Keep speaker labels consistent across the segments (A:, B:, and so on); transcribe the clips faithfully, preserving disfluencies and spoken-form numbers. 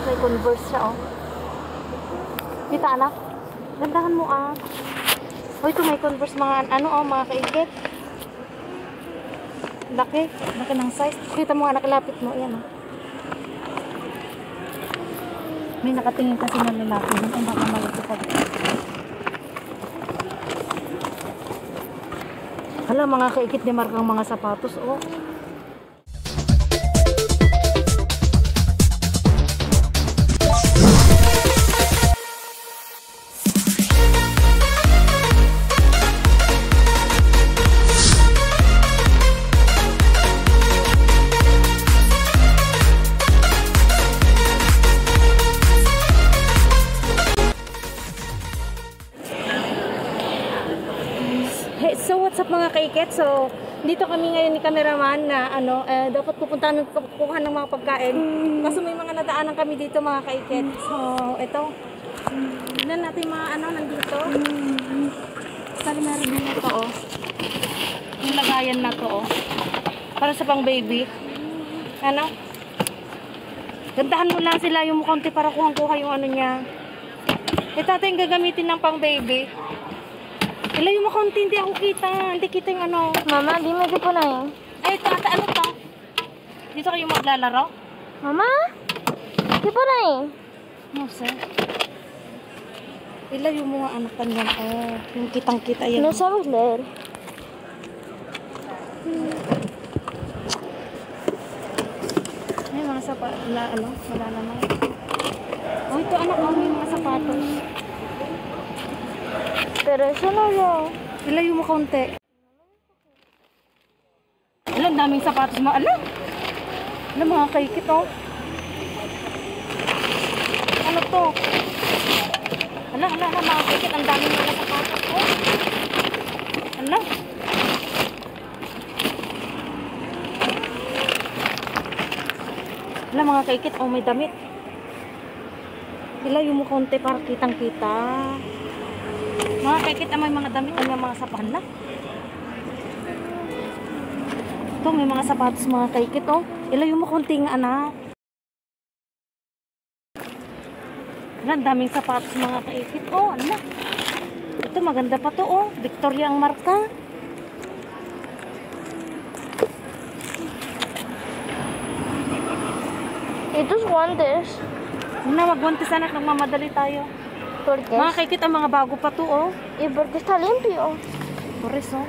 A: May Converse siya, oh. Kita, anak? Gandahan mo, ah. Oh, ito may Converse mga, ano, oh, mga kaikit. Laki. Laki ng size. Kita mo, anak, lapit mo. Yan, oh. May nakatingin kasi na lalaki. Ang baka malaki pa. Hala, mga kaikit ni Mark ang mga sapatos, oh. Hey, so what's up mga kaiket? So, dito kami ngayon ni cameraman na ano, eh, dapat pupunta ng kukuha ng mga pagkain. Kaso may mga nadaanan kami dito mga kaiket. So, ito. Tignan natin mga ano nandito. Sali meron din ito, oh. Yung lagayan na to, oh. Para sa pang baby. Ano? Gandahan mo lang sila yung konti para kuhang-kuha yung ano niya. Ito ating gagamitin ng pang baby. Ilayo mo konti, hindi ako kita. Hindi kita yung ano.
B: Mama, di mo di po na yun.
A: Ay, ito ata, ano to? Dito kayo maglalaro?
B: Mama, di po na yun.
A: No, sir. Ilayo mo nga anak kan yan. Oh, yung kitang-kita yan.
B: No sabes leer.
A: May mga sapatos. Wala, ano? Wala naman. Oh, ito anak, oh, may mga sapatos.
B: Pero eso no yo.
A: Ilayo mo konti. Alam, daming sapatos mo. Alam. Alam, mga kaikit, oh. Ano to? Alam, alam, alam, mga kaikit. Ang daming mga sapatos, oh. Alam. Alam, mga kaikit, oh, may damit. Ilayo mo konti para kitang-kita. Mga kaikit, may mga damit ang mga sapahan na. Ito, may mga sapatos mga kaikit, oh. Ilayo mo konti nga, anak. Ang daming sapatos mga kaikit, oh, anak. Ito, maganda pa to, oh. Victoria ang marka.
B: Estos guantes.
A: Una, wag guantes, anak. Nagmamadali tayo.
B: ¿Por qué?
A: Mga kaikit, ang mga bago pa to, oh.
B: ¿Y por qué está limpio?
A: Por eso.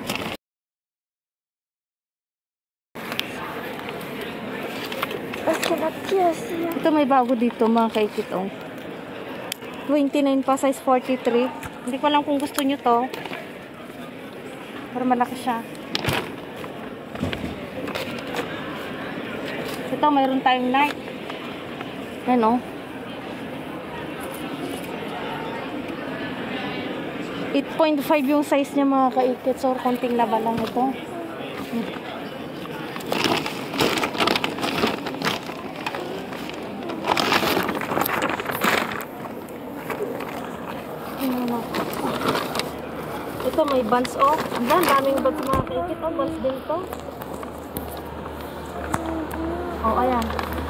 B: Es que la tía sí.
A: Ito may bago dito mga kaikit, oh. twenty-nine pa, size forty-three. Hindi ko alam kung gusto nyo to. Pero malaki siya. Ito, mayroon tayong night. Yan, oh. eight point five yung size niya mga kaikit. So, konting laba lang ito. Ito may buns, oh. Ang daming buns mga kaikit. Oh, buns din to. Oh, ayan.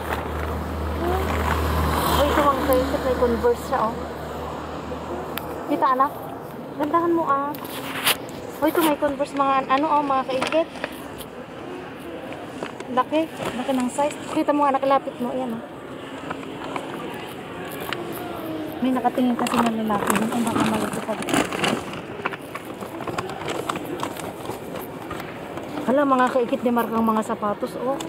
A: Oh, ito mga kaikit. May Converse siya, oh. Kita, anak? Gandahan mo, ah. Oh, ito may Converse mga, ano, oh, mga kaikit. Laki. Laki ng size. Kita mo, anak, lapit mo. Ayan, oh. May nakatingin kasi na lalaki. Ang baka malaki pa. Hala, mga kaikit ni Mark ang mga sapatos, oh.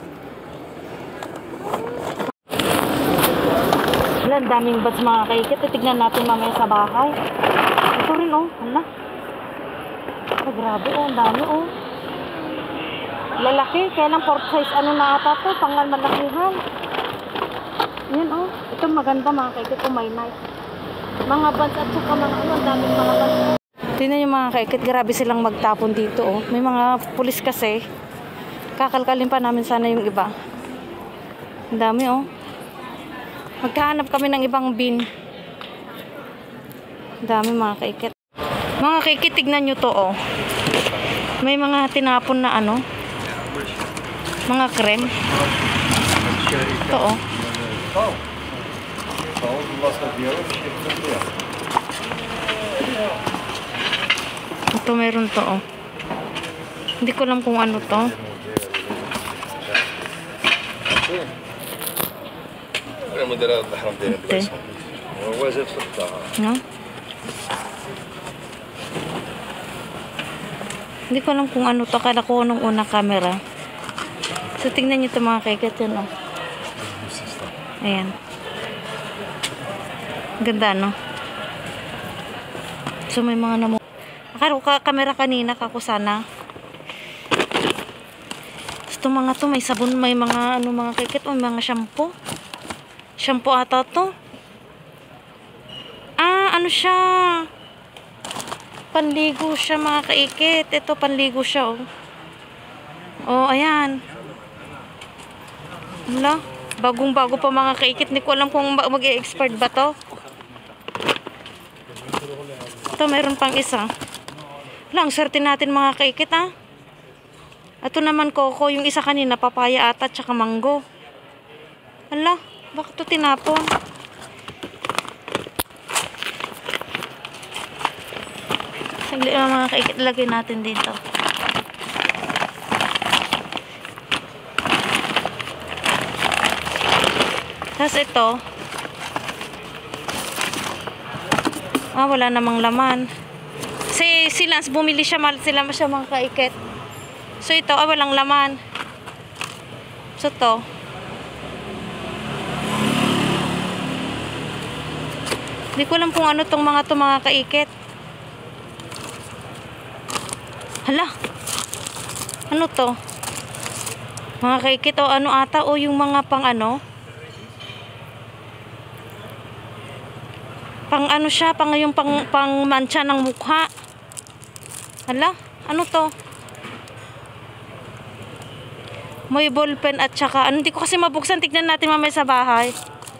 A: Hala, ang daming bats mga kaikit. Tignan natin mamaya sa bahay. Ito rin, oh. Hala. Oh, grabe, oh. Ang dami, oh. Lalaki. Kaya lang fourth size ano na ata to. Pangal malakihan. Yan, oh. Ito maganda mga kaikit. Oh, may nice. Mga bats at suka mga ano. Ang daming mga bats. Tingnan yung mga kaikit. Grabe silang magtapon dito, oh. May mga pulis kasi. Kakalkalin pa namin sana yung iba. Ang dami, oh. Magkahanap kami ng ibang bin. Dami mga kaikit. Mga kaikit, tignan nyo to, oh. May mga tinapon na ano. Mga krem. Ito, oh. Ito meron to, oh. Hindi ko alam kung ano to. Okay. No? Hindi ko alam kung ano to. Kala ko nung unang camera. So, tingnan nyo ito mga kaikat yan, oh. Ayan. Ganda, no? So, may mga namu... Akala ko kamera kanina, kako sana. Ito mga to, may sabon, may mga, ano, mga kaikat, o mga shampoo. Shampoo ata to. Ah, ano siya? Panligo siya, mga kaikit. Ito, panligo siya, oh. Oh, ayan. Wala. Bagong-bago pa mga kaikit. Hindi ko alam kung mag-e-expert ba to. Ito, meron pang isa. Wala, ang swerte natin mga kaikit, ah. Ito naman, Coco. Yung isa kanina, papaya ata, tsaka mango. Wala, bakit ito tinapon? Saglit lang mga kaikit. Lagay natin dito. Tapos ito, ah, wala namang laman. Si, si Lance, bumili siya, mahal sila siya mga kaikit. So ito, ah, walang laman. So to. Hindi ko alam kung ano tong mga to mga kaikit. Hala. Ano to? Mga kaikit, o ano ata, o yung mga pang ano. Pang ano siya, pang yung pang, pang mancha ng mukha. Hala, ano to? May ballpen at saka, ano, hindi ko kasi mabuksan. Tignan natin mamaya sa bahay.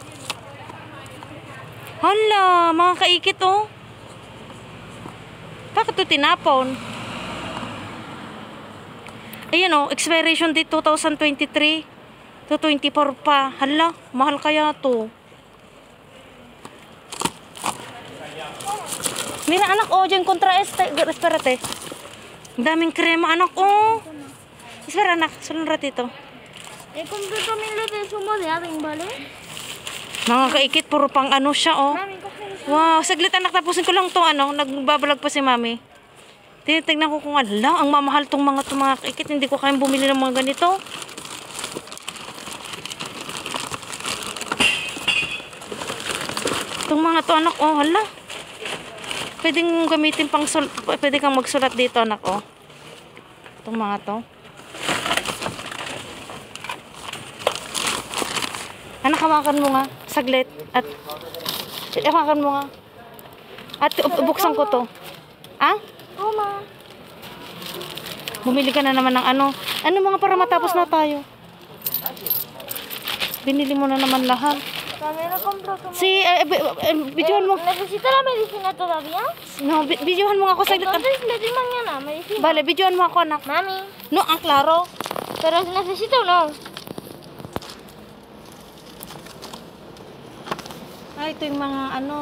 A: Hala, mga kaikit, oh. Bakit ito tinapon? Ayan, oh, expiration date two thousand twenty-three to twenty-four pa. Hala, mahal kaya to. Mira anak, oh, dyan kontra este, espérate. Ang daming krema anak, oh. Espera anak, sulun ratito.
B: Eh, compré también los de zumo de aven, ¿vale?
A: Mga kaikit, puro pang ano siya, oh.
B: Mami, coge eso.
A: Wow, saglit anak, tapusin ko lang to, ano, nagbabalag pa si mami. Tinitignan ko kung ala, ang mamahal tong mga to mga kaikit, hindi ko kayang bumili ng mga ganito. Itong mga to anak, oh, hala. Pwedeng gamitin pang sul pwede kang magsulat dito anak, oh. Itong mga to. Anak, hawakan mo nga saglit at hawakan mo nga. At buksan ko to. Ah?
B: Oh, ma.
A: Bumili ka na naman ng ano. Ano mga para matapos na tayo. Binili mo na naman lahat.
B: También lo compro zumo.
A: Si, eh, eh, videohan mo.
B: ¿Necesita la medicina todavía?
A: No, bi- videohan mo nga ako saglit.
B: Entonces le doy mañana medicina.
A: Vale, videohan mo ako anak.
B: Mami,
A: No, ang klaro.
B: ¿pero necesita o no?
A: Ay, ito yung mga ano.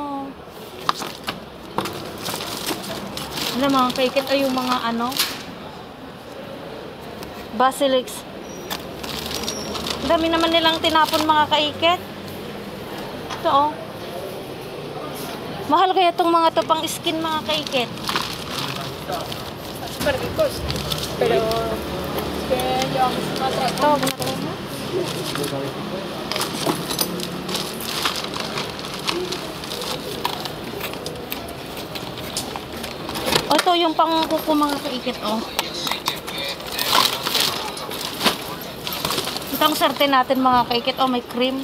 A: Ano mga kaikit ay yung mga ano. Basilix. Ang dami naman nilang tinapon mga kaikit. Ito, oh. Mahal kaya itong mga to pang skin mga kaikit.
C: Super ricos, pero que llevamos una otra
A: Tawag na to. O, ito yung pang kuko mga kaikit, oh. Ito ang sarte natin mga kaikit, oh, may cream.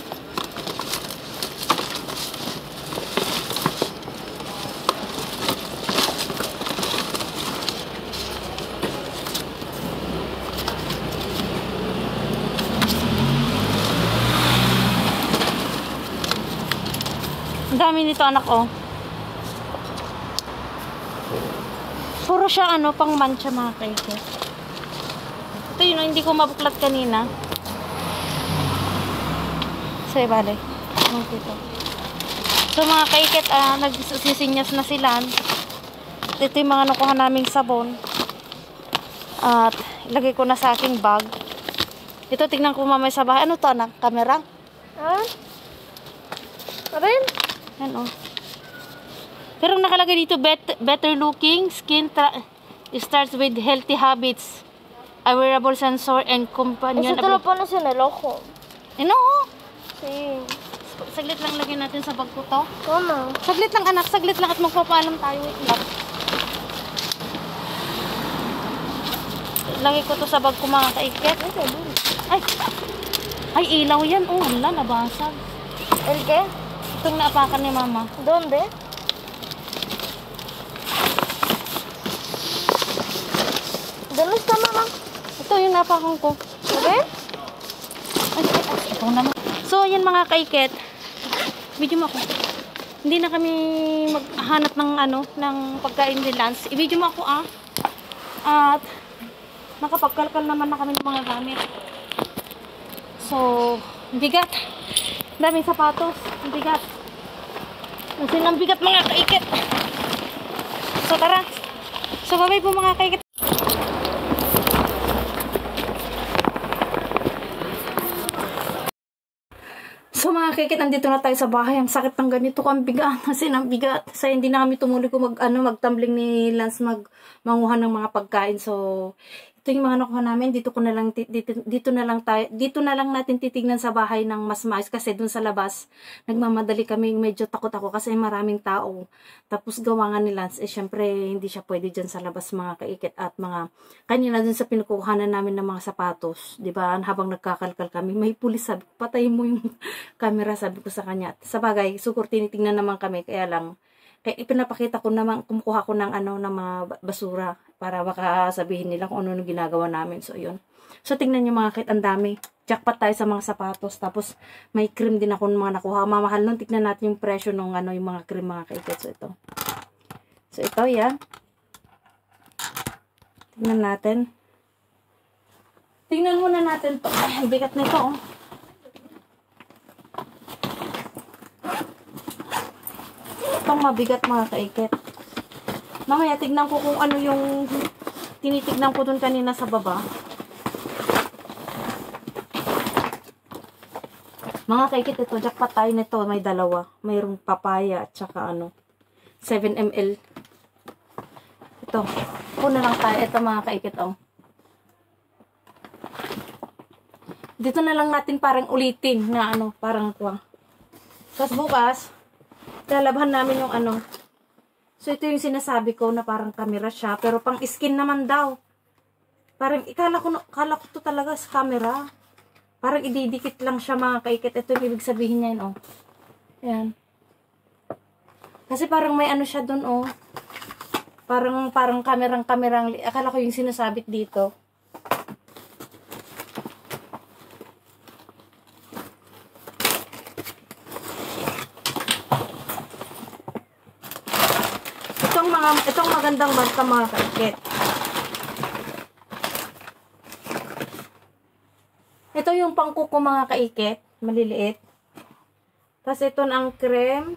A: Ang dami nito anak, oh. Puro siya ano, pang mancha mga kaikit. Ito yun, oh, hindi ko mabuklat kanina. Say, bale. Ano dito? So mga kaikit, ah, nagsisinyas na sila. Ito yung mga nakuha naming sabon. At ilagay ko na sa aking bag. Ito, tignan ko mamaya sa bahay. Ano to, anak? Camera?
B: Ah? Rin?
A: Yan, oh. Pero nakalagay dito, bet better looking skin starts with healthy habits. A wearable sensor and companion.
B: Eso te lo pones en el ojo.
A: Ano? Oh.
B: Sí.
A: Saglit lang lagyan natin sa bag ko to.
B: ¿Cómo?
A: Saglit lang, anak. Saglit lang at magpapaalam tayo. Wait lang. Lagay ko to sa bag ko, mga kaikit. Ay, ay, ilaw yan. Oh, hala, nabasag.
B: ¿El qué?
A: Itong naapakan ni mama.
B: ¿Dónde? ¿Dónde está mamá?
A: Ito yung naapakan ko.
B: ¿Ven?
A: Ay, ay, ay, ito naman. So, yan mga kaikit. Video mo ako. Hindi na kami maghanap ng ano, ng pagkain ni Lance. I-video mo ako, ah. At, nakapagkalkal naman na kami ng mga gamit. So, bigat. Daming sapatos. Bigat. Kasi ng bigat mga kaikit. So, tara. So, bye-bye po mga kaikit. So mga kaikit, nandito na tayo sa bahay. Ang sakit ng ganito, ang bigat. Kasi ang bigat. Kasi hindi na kami tumuloy ko mag, ano, magtumbling ni Lance mag manguha ng mga pagkain. So, ito yung mga nakuha namin. Dito ko na lang dito, dito na lang tayo, dito na lang natin titignan sa bahay ng mas maayos kasi dun sa labas nagmamadali kami, medyo takot ako kasi maraming tao. Tapos gawa nga ni Lance, eh syempre hindi siya pwede diyan sa labas mga kaikit at mga kanina dun sa pinukuhanan namin ng mga sapatos, 'di ba? Habang nagkakalkal kami, may pulis, sabi ko, patayin mo yung camera, sabi ko sa kanya. Sa bagay, sukur tinitingnan naman kami, kaya lang kaya ipinapakita ko naman, kumukuha ko ng ano, ng mga basura para baka sabihin nila kung ano yung ginagawa namin. So, yun. So, tingnan nyo mga kit, ang dami. Jackpot tayo sa mga sapatos. Tapos, may cream din ako ng mga nakuha. Mamahal nun, tignan natin yung presyo ng ano, yung mga cream mga kaikit. So, ito. So, ito, yan. Tingnan natin. Tingnan muna natin to. Ay, bigat nito, oh. Itong mabigat mga kaikit. Mamaya tignan ko kung ano yung tinitignan ko dun kanina sa baba. Mga kaikit, ito jackpot tayo nito, may dalawa. Mayroong papaya at saka ano seven milliliters. Ito. Una lang tayo. Ito mga kaikit, oh. Dito na lang natin parang ulitin na ano, parang kwa. Tapos bukas lalabhan namin yung ano. So, ito yung sinasabi ko na parang camera siya. Pero pang skin naman daw. Parang, ikala ko, kala ko to talaga sa camera. Parang ididikit lang siya mga kaikit. Ito yung ibig sabihin niya yun, oh. Ayan. Kasi parang may ano siya dun, oh. Parang, parang kamerang-kamerang. Akala ko yung sinasabit dito. Itong magandang banta mga kaikit. Ito yung pangkuko mga kaikit. Maliliit. Tapos ito na ang cream.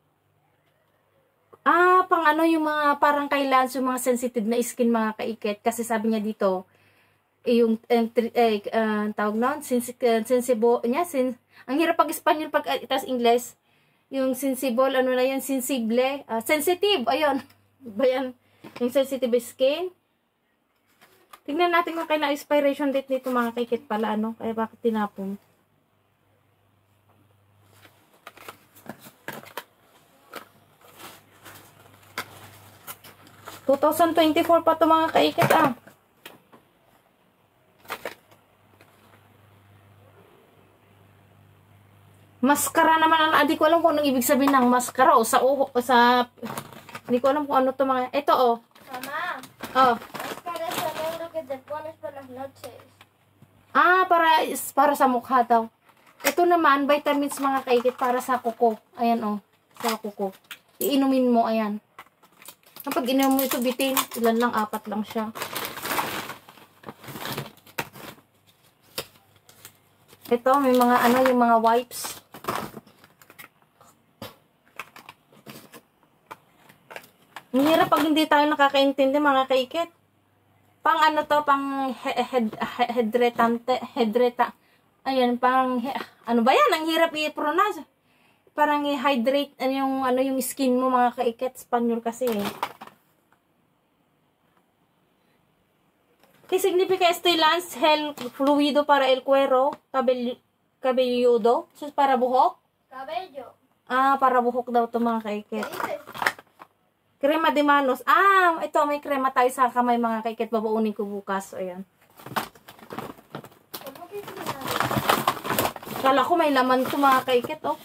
A: Ah, pang ano yung mga parang kailan yung mga sensitive na skin mga kaikit. Kasi sabi niya dito, eh, yung eh, eh, uh, tawag na, sensi uh, sensible, niya, sen ang hirap pag-Espanyol pag uh, itas Ingles. Yung sensible, ano na yun, sensible, uh, sensitive, ayun. Ba yan? Yung sensitive skin. Tingnan natin kung kailan expiration date nito mga kaikit pala, ano? Kaya bakit tinapon? twenty twenty-four pa to mga kaikit, ah. Maskara naman, ano? Hindi ko alam kung anong ibig sabihin ng maskara o sa uho, o sa... Hindi ko alam kung ano to mga... Ito, oh.
B: Mamá.
A: Oh.
B: Es para ese negro que te pones por las noches.
A: Ah, para, para sa mukha daw. Ito naman, vitamins mga kaikit para sa kuko. Ayan, oh. Sa kuko. Iinumin mo, ayan. Kapag inumin mo ito, bitin. Ilan lang, apat lang siya. Ito, may mga ano, yung mga wipes. Ang hirap pag hindi tayo nakakaintindi mga kaikit. Pang ano to, pang he- head, he- hedretante, hedreta. Ayan, pang, he- ano ba yan? Ang hirap i-pronounce. Parang i-hydrate ano yung, ano yung skin mo mga kaikit. Espanyol kasi eh. ¿Qué significa este lance gel fluido para el cuero cabello, cabelludo? Eso es para buhok?
B: Cabello.
A: Ah, para buhok daw to mga kaikit.
B: ¿Qué dices?
A: Crema de manos. Ah, ito may crema tayo sa kamay mga kaikit. Babaunin ko bukas. Ayan.
B: ¿Cómo que se
A: Kala ko may laman to mga kaikit, oh.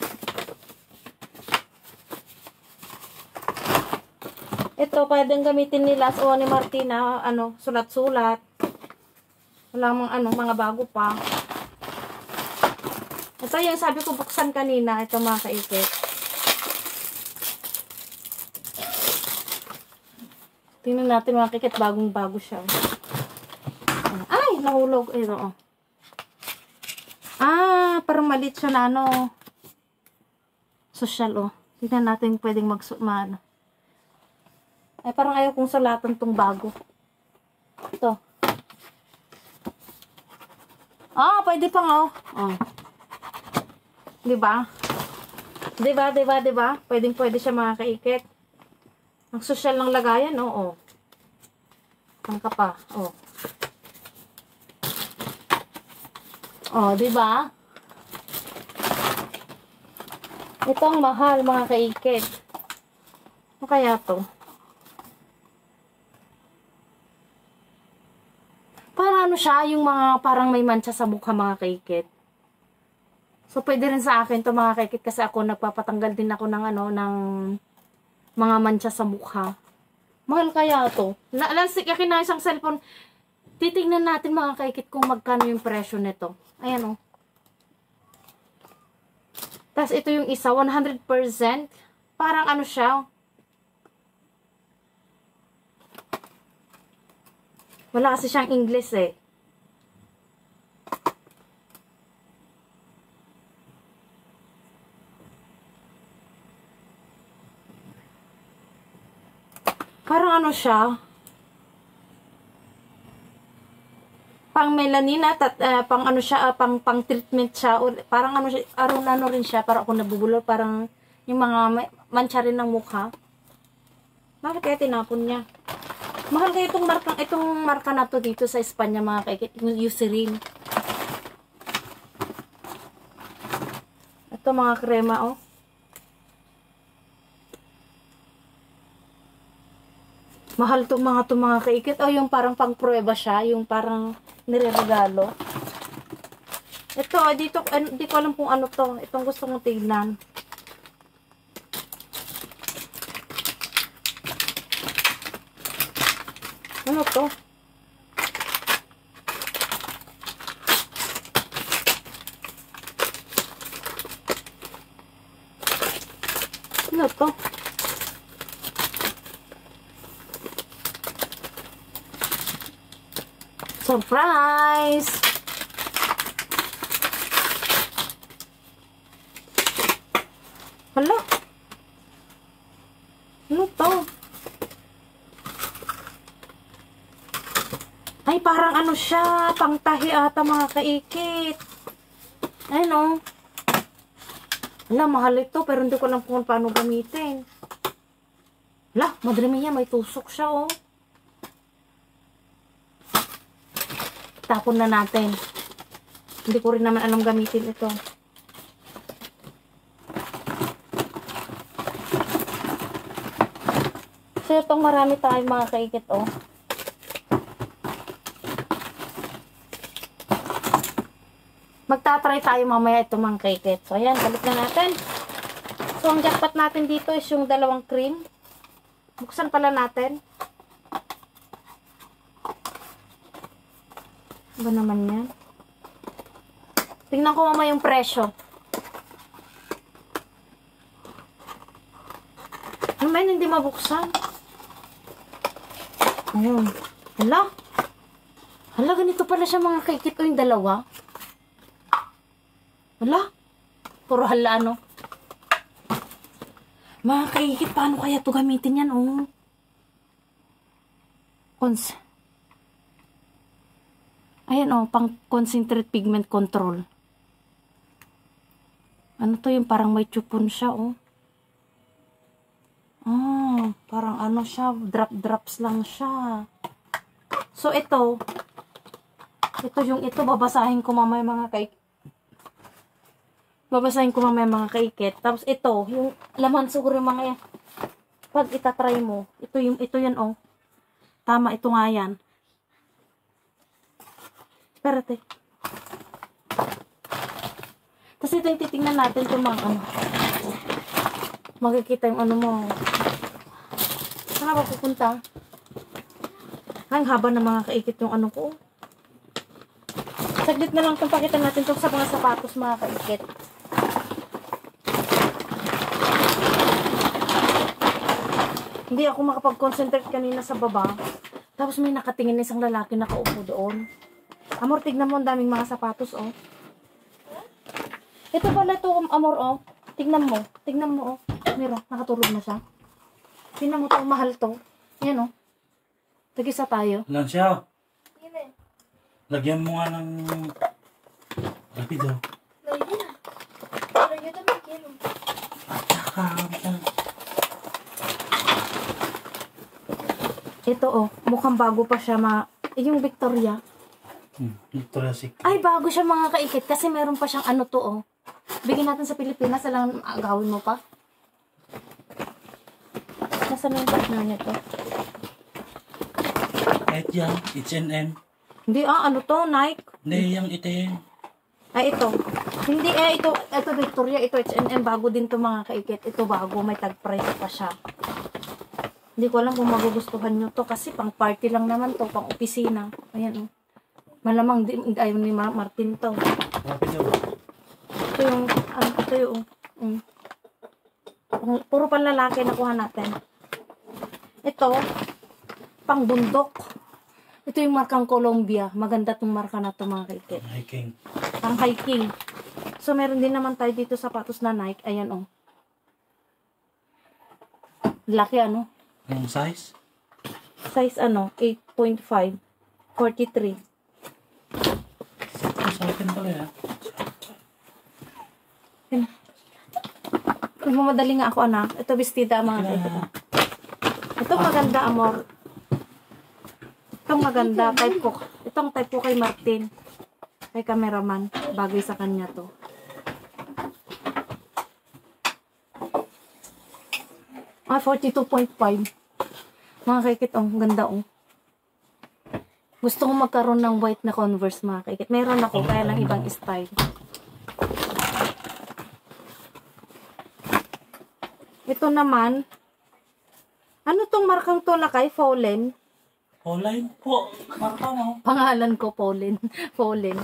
A: Ito, pwedeng gamitin nila o ni Martina, ano, sulat-sulat. Wala mga, ano, mga bago pa. Ito yung sabi ko buksan kanina. Ito mga kaikit. Tingnan natin mga kaikit, bagong-bago siya. Ay, nahulog. Ayun, oh. Ah, parang malit siya na, ano, social, oh. Tingnan natin pwedeng mag, ma, ay, parang ayaw kong sulatan tong bago. Ito. Ah, pwede pang, oh. Oh. Diba? Diba, diba, diba? Pwedeng pwede siya mga kaikit. Ang social ng lagayan, oh, oh. Ang ka pa, oh. Oh, diba? Ito ang mahal, mga kaikit. Ano kaya to? Para ano siya, yung mga parang may mancha sa mukha mga kaikit. So, pwede rin sa akin to mga kaikit kasi ako nagpapatanggal din ako ng ano, ng mga mancha sa mukha. Mahal kaya to. Lansik, akin na isang cellphone. Titignan natin mga kaikit kung magkano yung presyo nito. Ayan o. Tapos ito yung isa, one hundred percent. Parang ano siya. Wala kasi siyang English eh. Parang ano siya. Pang melanina, tat, uh, pang ano siya, uh, pang, pang treatment siya. Or, parang ano siya, aron ano rin siya. Parang ako nabubulol, parang yung mga mancha rin ng mukha. Bakit kaya tinapon niya? Mahal kayo itong marka, itong marka na to dito sa Espanya mga kaikit. Yung Eucerin. Ito mga krema oh. Mahal to mga to mga kaikit. Oh, yung parang pang-prueba siya. Yung parang nireregalo. Ito, dito, hindi ko alam kung ano to. Itong gusto kong tignan. Ano to? Ano to? Surprise! Hala? Ano to? Ay, parang ano siya, pangtahi ata mga kaikit. Ayun o. Wala, mahal ito, pero hindi ko alam kung paano gamitin. Wala, madami niya, may tusok siya o. Tapon na natin. Hindi ko rin naman alam gamitin ito. So, itong marami tayong mga kaikit o. Magtatry tayo mamaya ito mga kaikit. So, ayan, balik na natin. So, ang jackpot natin dito is yung dalawang cream. Buksan pala natin. Ba naman yan? Tingnan ko mamaya yung presyo. Ano ba yun, hindi mabuksan? Ayun. Hala? Hala, ganito pala siya mga kaikit o yung dalawa. Wala. Puro hala, ano. Mga kaikit, paano kaya ito gamitin yan, oh? Cons Ayan oh, pang concentrate pigment control. Ano to yung parang may chupon siya oh. Ah, parang ano siya, drop-drops lang siya. So ito, ito yung ito, babasahin ko mamaya mga kay babasahin ko mamaya mga kaikit. Tapos ito, yung laman siguro yung mga yan. Pag itatry mo, ito yung, ito yan oh. Tama, ito nga yan. Perate. Tapos ito yung titingnan natin kung mga ano. Makikita yung ano mo. Saan ba pupunta? Ang haba ng mga kaikit yung ano ko. Saglit na lang kung pakita natin ito sa mga sapatos mga kaikit. Hindi ako makapag-concentrate kanina sa baba. Tapos may nakatingin na isang lalaki nakaupo doon. Amor, tignan mo ang daming mga sapatos, oh. Ito pala ito, Amor, oh. Tignan mo. Tignan mo, oh. Mira, nakatulog na siya. Tignan mo ito, mahal to. Yan, oh. Tag-isa tayo.
D: Lansya, lagyan mo nga ng rapido.
B: Lagi na. Lagi na magkino.
D: At saka,
A: Ito, oh. Mukhang bago pa siya, ma... Eh, yung Victoria.
D: hmm, Victoria's Secret.
A: Ay, bago siya mga kaikit. Kasi meron pa siyang ano to, oh. Bigyan natin sa Pilipinas. Alang agawin mo pa. Nasaan yung partner niya to?
D: Kahit yan, H and M.
A: Hindi, ah. Ano to? Nike?
D: Hindi, yung itim.
A: Ay, ito. Hindi, eh. Ito, ito Victoria. Ito H and M. Bago din to mga kaikit. Ito bago. May tag price pa siya. Hindi ko alam kung magugustuhan nyo to. Kasi pang party lang naman to. Pang opisina. Ayan, oh. Malamang di, ayaw ni Ma Martin to.
D: Rapido.
A: Ito yung, ano, ito yung, um, puro panlalaki nakuha natin. Ito, pang bundok. Ito yung markang Columbia. Maganda tong marka na to mga kaikit.
D: Hiking.
A: Pang hiking. So, meron din naman tayo dito sapatos na Nike. Ayan, oh. Laki, ano?
D: Yung size?
A: Size, ano? eight point five. forty-three.
D: Ito sa akin pala yan.
A: Kung mamadali nga ako, anak. Ito, bestida, mga kaikit. Ito, maganda, Amor. Itong maganda. Type ko. Itong type ko kay Martin. Kay cameraman. Bagay sa kanya to. Ah, forty-two point five. Mga kaikit, oh. Ganda, oh. Gusto ko magkaroon ng white na Converse, mga kaikit. Meron ako, kaya lang ibang style. Ito naman. Ano tong markang to na kay Fallen?
D: Online po. Marka mo.
A: Pangalan ko, Fallen. Fallen.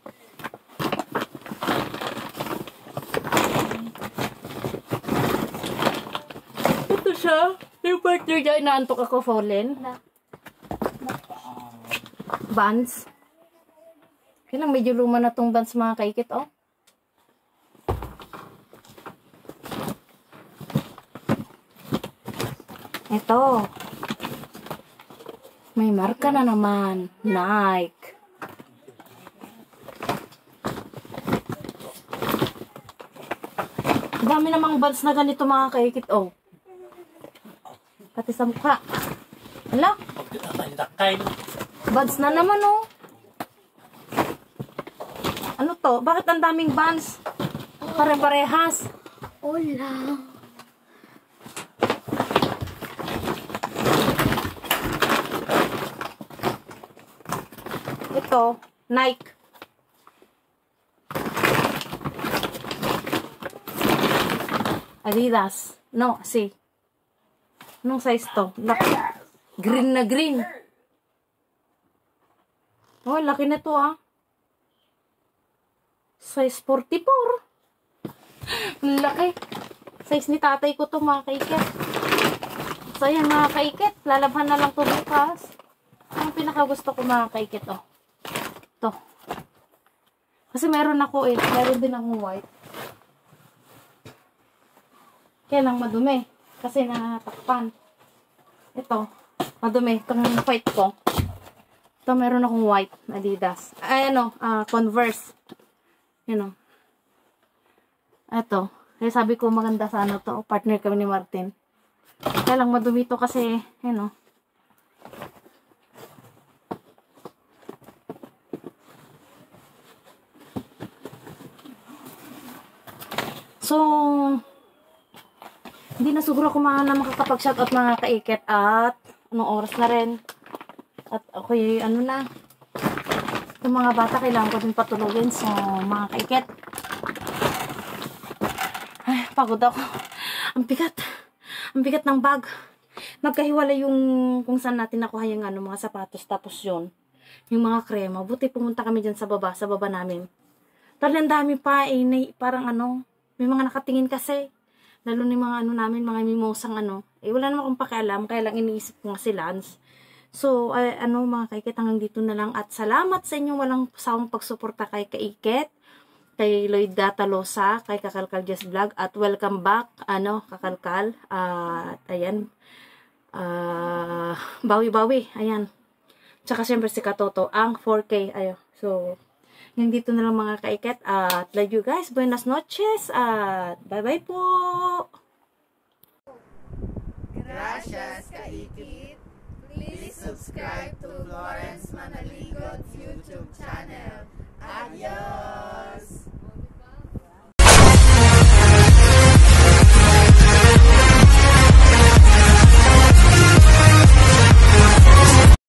A: Ito siya. Yung partner dyan, inaantok ako, Fallen. Vans. Kailang medyo luma na tong Vans, mga kaikit, oh. Ito. May marka na naman. Nike. Dami namang Vans na ganito, mga kaikit, oh. Pati sa mukha. Hala?
D: Takay.
A: Vans na naman, oh. Ano to? Bakit ang daming Vans? Pare-parehas.
B: Hola.
A: Ito, Nike. Adidas. No, see. Anong size to? Laki. Green na green. Oh, laki na to, ah. Size forty-four. Laki. Size ni tatay ko to, mga kaikit. So, yan, mga kaikit. Lalabhan na lang to bukas. Ang pinakagusto ko, mga kaikit, oh. To. Kasi meron ako, eh. Meron din akong white. Kaya lang madumi. Kasi natakpan. Ito. Madumi. Itong white ko. Ito, meron akong white Adidas. Ay, ano, uh, Converse. Yun o. Ito. Kaya sabi ko maganda sa ano to. Partner kami ni Martin. Kaya lang madumi to kasi, yun o. So, hindi na siguro ako mga na makakapag-shoutout mga kaikit at anong oras na rin. At ako yung ano na, yung mga bata kailangan ko din patulogin. So, mga kaikit. Ay, pagod ako. Ang bigat. Ang bigat ng bag. Magkahiwala yung kung saan natin nakuha yung ano, mga sapatos. Tapos yun, yung mga krema. Buti pumunta kami dyan sa baba, sa baba namin. Talagang dami pa eh, na, parang ano, may mga nakatingin kasi. Lalo ni mga ano namin, mga mimosang ano. Eh, wala naman akong pakialam, kaya lang iniisip ko nga si Lance. So, ay, ano mga kaikit, hanggang dito na lang. At salamat sa inyong walang sawang pagsuporta kay Kaikit, kay Lloyd Datalosa, kay Kakalkal Just Vlog. At welcome back, ano, Kakalkal. At, uh, ayan, uh, bawi-bawi, ayan. Tsaka syempre si Katoto, ang four K, ayo. So, yung dito na lang mga kaiket. At love you guys. Buenas noches. At bye-bye po.
E: Gracias, Kaikit. Please subscribe to Lawrence Manaligo